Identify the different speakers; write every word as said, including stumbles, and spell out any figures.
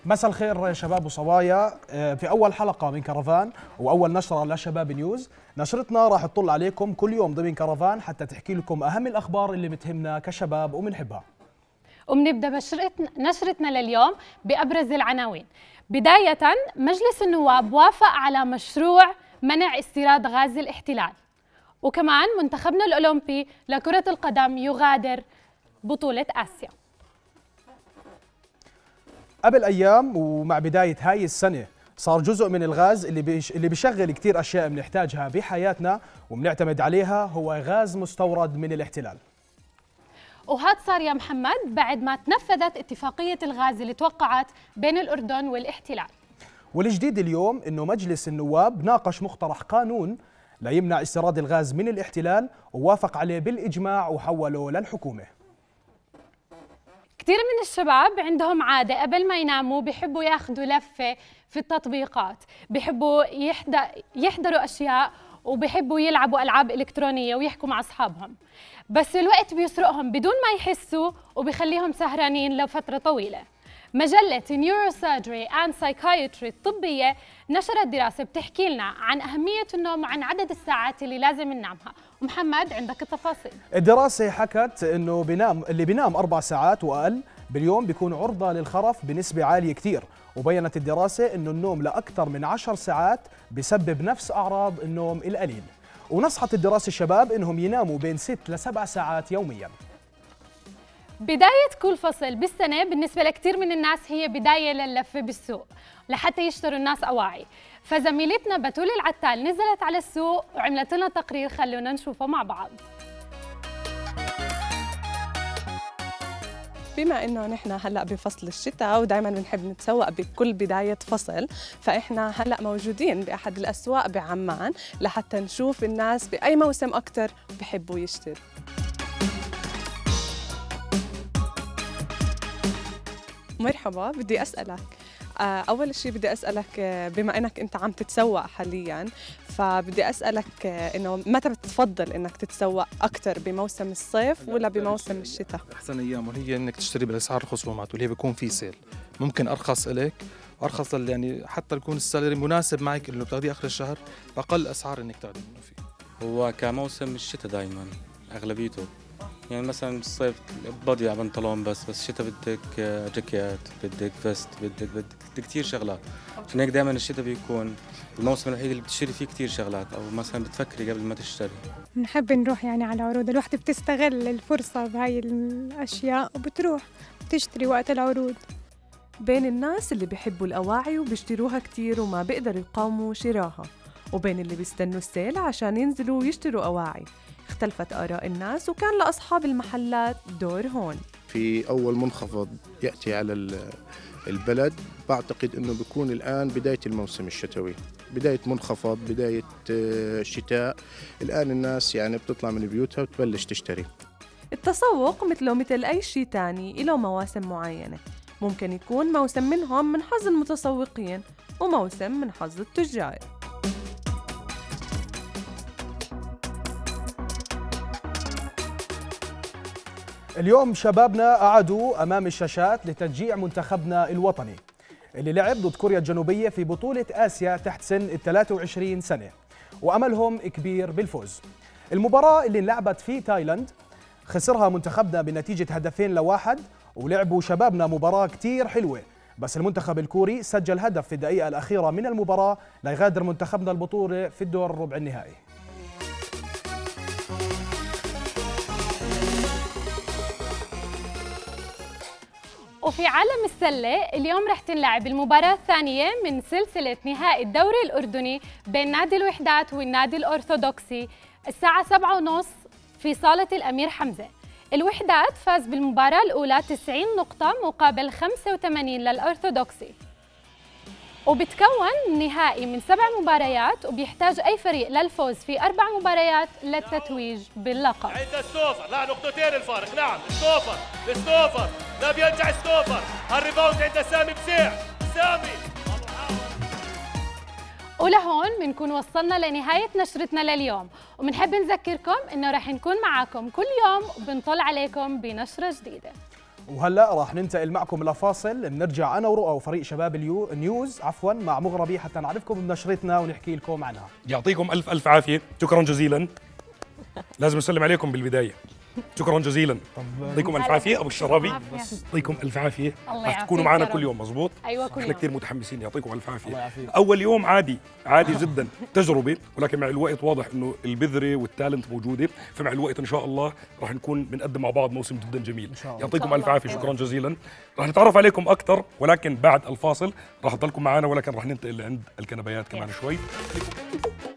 Speaker 1: مساء الخير يا شباب وصبايا. في أول حلقة من كرفان وأول نشرة لشباب نيوز، نشرتنا راح تطل عليكم كل يوم ضمن كرفان حتى تحكي لكم أهم الأخبار اللي بتهمنا كشباب وبنحبها.
Speaker 2: وبنبدأ نشرتنا لليوم بأبرز العناوين. بداية، مجلس النواب وافق على مشروع منع استيراد غاز الاحتلال، وكمان منتخبنا الأولمبي لكرة القدم يغادر بطولة آسيا.
Speaker 1: قبل أيام ومع بداية هاي السنة صار جزء من الغاز اللي بيش اللي بيشغل كتير أشياء بنحتاجها بحياتنا وبنعتمد عليها هو غاز مستورد من الاحتلال.
Speaker 2: وهذا صار يا محمد بعد ما تنفذت اتفاقية الغاز اللي توقعت بين الأردن والاحتلال.
Speaker 1: والجديد اليوم إنه مجلس النواب ناقش مقترح قانون لا يمنع استيراد الغاز من الاحتلال ووافق عليه بالإجماع وحوله للحكومة.
Speaker 2: كثير من الشباب عندهم عادة قبل ما يناموا بيحبوا ياخذوا لفة في التطبيقات، بيحبوا يحضروا أشياء وبيحبوا يلعبوا ألعاب إلكترونية ويحكوا مع أصحابهم، بس الوقت بيسرقهم بدون ما يحسوا وبيخليهم سهرانين لفترة طويلة. مجلة Neurosurgery and Psychiatry الطبية نشرت دراسة بتحكي لنا عن أهمية النوم وعن عدد الساعات اللي لازم ننامها. ومحمد عندك التفاصيل.
Speaker 1: الدراسة حكت إنه بينام اللي بينام أربع ساعات وأقل باليوم بيكون عرضة للخرف بنسبة عالية كتير، وبينت الدراسة إنه النوم لأكثر من عشر ساعات بسبب نفس أعراض النوم القليل. ونصحت الدراسة الشباب إنهم يناموا بين ست لسبع ساعات يومياً.
Speaker 2: بداية كل فصل بالسنة بالنسبة لكثير من الناس هي بداية لللفة بالسوق لحتى يشتروا الناس أواعي، فزميلتنا بتول العتال نزلت على السوق وعملت لنا تقرير، خلونا نشوفه مع بعض.
Speaker 3: بما انه نحن هلا بفصل الشتاء ودائما بنحب نتسوق بكل بدايه فصل، فاحنا هلا موجودين باحد الاسواق بعمان لحتى نشوف الناس باي موسم اكثر بحبوا يشتروا. مرحبا، بدي اسالك اول شيء بدي اسالك بما انك انت عم تتسوق حاليا، فبدي اسالك انه متى بتفضل انك تتسوق اكثر، بموسم الصيف ولا بموسم الشتاء؟
Speaker 4: احسن ايام هي انك تشتري بالاسعار الخصومات واللي هي بيكون في سيل، ممكن ارخص لك وارخص يعني حتى يكون السالري مناسب معك انه بتاخذيه اخر الشهر باقل اسعار انك تاخذي منه فيه.
Speaker 5: هو كموسم الشتاء دائما اغلبيته، يعني مثلا بالصيف بادي على بنطلون بس، بس الشتاء بدك جاكيت، بدك فيست، بدك بدك كثير شغلات، عشان هيك دائما الشتاء بيكون الموسم الوحيد اللي بتشتري فيه كثير شغلات، او مثلا بتفكري قبل ما تشتري.
Speaker 6: بنحب نروح يعني على عروض، الوحده بتستغل الفرصه بهاي الاشياء وبتروح بتشتري وقت العروض.
Speaker 7: بين الناس اللي بيحبوا الاواعي وبيشتروها كثير وما بيقدروا يقاوموا شراها، وبين اللي بيستنوا السيل عشان ينزلوا ويشتروا اواعي. اختلفت آراء الناس وكان لأصحاب المحلات دور هون.
Speaker 8: في أول منخفض يأتي على البلد بعتقد أنه بيكون الآن بداية الموسم الشتوي، بداية منخفض، بداية شتاء. الآن الناس يعني بتطلع من بيوتها وتبلش تشتري.
Speaker 7: التسوق مثله مثل أي شيء تاني له مواسم معينة، ممكن يكون موسم منهم من حظ المتسوقين وموسم من حظ التجار.
Speaker 1: اليوم شبابنا قعدوا أمام الشاشات لتشجيع منتخبنا الوطني اللي لعب ضد كوريا الجنوبية في بطولة آسيا تحت سن الثلاثة وعشرين سنة، وأملهم كبير بالفوز. المباراة اللي انلعبت في تايلاند خسرها منتخبنا بنتيجة هدفين لواحد، ولعبوا شبابنا مباراة كتير حلوة، بس المنتخب الكوري سجل هدف في الدقيقة الأخيرة من المباراة ليغادر منتخبنا البطولة في الدور الربع النهائي.
Speaker 2: وفي عالم السلة اليوم رح تنلعب المباراة الثانية من سلسلة نهائي الدوري الأردني بين نادي الوحدات والنادي الأرثوذكسي الساعة سبعة ونص في صالة الأمير حمزة. الوحدات فاز بالمباراة الأولى تسعين نقطة مقابل خمسة وثمانين للأرثوذكسي، وبتكون النهائي من سبع مباريات وبيحتاج أي فريق للفوز في أربع مباريات للتتويج باللقب.
Speaker 9: عند ستوفر، لا نقطتين الفارق، نعم ستوفر ستوفر لا بيرجع ستوفر، الريباوند عند سامي بسيع، سامي.
Speaker 2: ولهون بنكون وصلنا لنهاية نشرتنا لليوم، وبنحب نذكركم إنه رح نكون معاكم كل يوم وبنطل عليكم بنشرة جديدة.
Speaker 1: وهلا راح ننتقل معكم لفاصل، بنرجع انا ورؤى وفريق شباب اليو نيوز عفوا مع مغربي حتى نعرفكم بنشرتنا ونحكي لكم عنها.
Speaker 10: يعطيكم الف الف عافيه، شكرا جزيلا. لازم نسلم عليكم بالبدايه. شكرا جزيلا. يعطيكم الف عافيه ابو الشرابي. يعطيكم الف عافيه. رح تكونوا معنا كل يوم مزبوط؟
Speaker 2: ايوه كل يوم.
Speaker 10: احنا كثير متحمسين، يعطيكم الف عافيه. اول يوم عادي عادي جدا تجربه، ولكن مع الوقت واضح انه البذره والتالنت موجوده، فمع الوقت ان شاء الله رح نكون بنقدم مع بعض موسم جدا جميل. يعطيكم الف عافيه، شكرا جزيلا. رح نتعرف عليكم اكثر ولكن بعد الفاصل. رح تضلكم معنا ولكن رح ننتقل لعند الكنبيات كمان شوي.